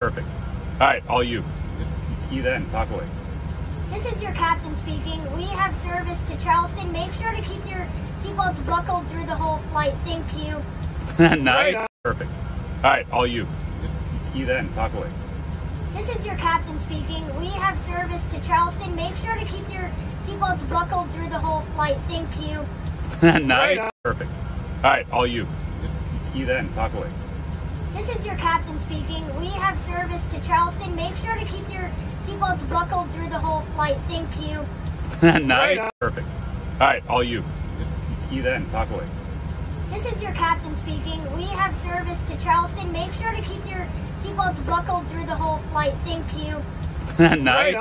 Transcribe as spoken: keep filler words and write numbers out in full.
Perfect. All right, all you. Just key that and talk away. This is your captain speaking. We have service to Charleston. Make sure to keep your seatbelts buckled through the whole flight. Thank you. Nice. Perfect. All right, all you. Just key that and talk away. This is your captain speaking. We have service to Charleston. Make sure to keep your seatbelts buckled through the whole flight. Thank you. Nice. Perfect. All right, all you. Just key that and talk away. This is your captain speaking. We have service to Charleston. Make sure to keep your seatbelts buckled through the whole flight. Thank you. Nice. Perfect. All right, all you. Just key that and talk away. This is your captain speaking. We have service to Charleston. Make sure to keep your seatbelts buckled through the whole flight. Thank you. Nice.